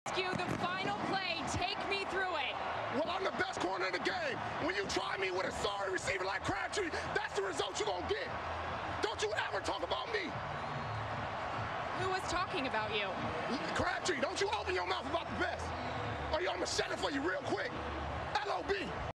You, the final play, take me through it. Well, I'm the best corner in the game. When you try me with a sorry receiver like Crabtree, that's the result you're going to get. Don't you ever talk about me. Who was talking about you? Crabtree, don't you open your mouth about the best. Or I'm going to shut it for you real quick. LOB.